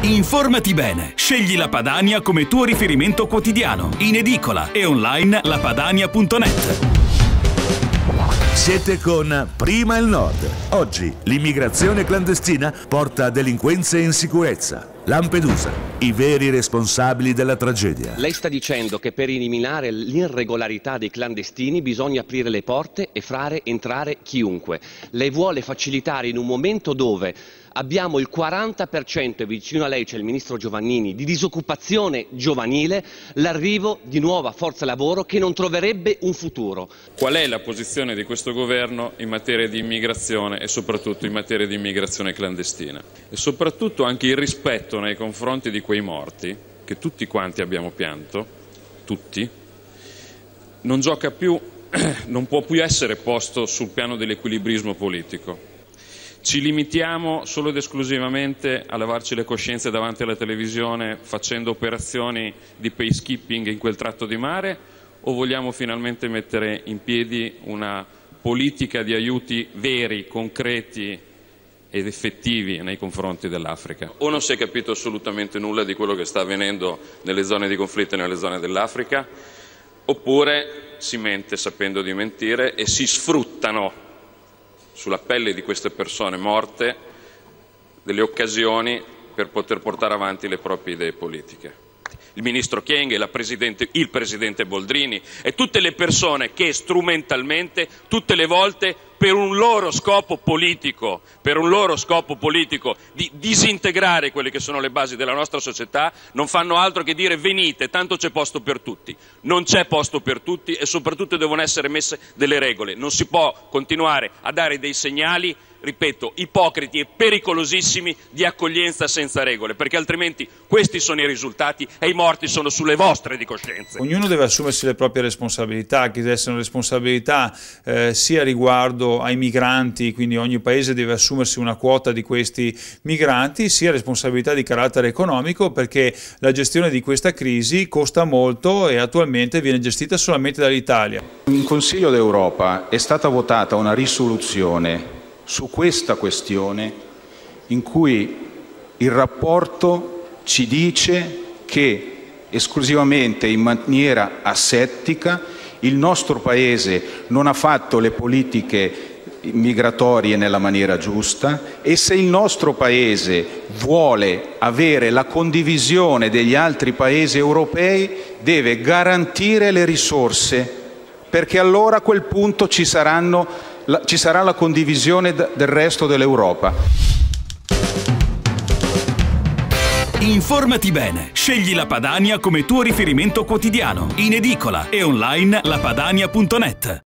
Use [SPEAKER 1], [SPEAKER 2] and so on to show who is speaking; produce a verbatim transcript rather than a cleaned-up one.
[SPEAKER 1] Informati bene. Scegli La Padania come tuo riferimento quotidiano. In edicola e online lapadania punto net.
[SPEAKER 2] Siete con Prima il Nord. Oggi l'immigrazione clandestina porta delinquenze e insicurezza. Lampedusa, i veri responsabili della tragedia.
[SPEAKER 3] Lei sta dicendo che per eliminare l'irregolarità dei clandestini bisogna aprire le porte e fare entrare chiunque. Lei vuole facilitare in un momento dove abbiamo il quaranta per cento, e vicino a lei c'è il ministro Giovannini, di disoccupazione giovanile, l'arrivo di nuova forza lavoro che non troverebbe un futuro.
[SPEAKER 4] Qual è la posizione di questo governo in materia di immigrazione e soprattutto in materia di immigrazione clandestina? E soprattutto anche il rispetto nei confronti di quei morti, che tutti quanti abbiamo pianto, tutti, non gioca più, non può più essere posto sul piano dell'equilibrismo politico. Ci limitiamo solo ed esclusivamente a lavarci le coscienze davanti alla televisione facendo operazioni di peacekeeping in quel tratto di mare, o vogliamo finalmente mettere in piedi una politica di aiuti veri, concreti ed effettivi nei confronti dell'Africa? O non si è capito assolutamente nulla di quello che sta avvenendo nelle zone di conflitto e nelle zone dell'Africa, oppure si mente sapendo di mentire e si sfruttano sulla pelle di queste persone morte delle occasioni per poter portare avanti le proprie idee politiche. Il ministro Kyenge, la presidente, il presidente Boldrini e tutte le persone che strumentalmente, tutte le volte, per un loro scopo politico, per un loro scopo politico di disintegrare quelle che sono le basi della nostra società, non fanno altro che dire venite, tanto c'è posto per tutti. Non c'è posto per tutti e soprattutto devono essere messe delle regole. Non si può continuare a dare dei segnali, ripeto, ipocriti e pericolosissimi di accoglienza senza regole, perché altrimenti questi sono i risultati e i morti sono sulle vostre di coscienza.
[SPEAKER 5] Ognuno deve assumersi le proprie responsabilità, che deve essere una responsabilità eh, sia riguardo ai migranti, quindi ogni paese deve assumersi una quota di questi migranti, sia responsabilità di carattere economico, perché la gestione di questa crisi costa molto e attualmente viene gestita solamente dall'Italia.
[SPEAKER 6] In Consiglio d'Europa è stata votata una risoluzione su questa questione in cui il rapporto ci dice che esclusivamente in maniera asettica il nostro Paese non ha fatto le politiche migratorie nella maniera giusta e se il nostro Paese vuole avere la condivisione degli altri Paesi europei deve garantire le risorse, perché allora a quel punto ci saranno ci sarà la condivisione del resto dell'Europa.
[SPEAKER 1] Informati bene. Scegli La Padania come tuo riferimento quotidiano. In edicola e online lapadania punto net.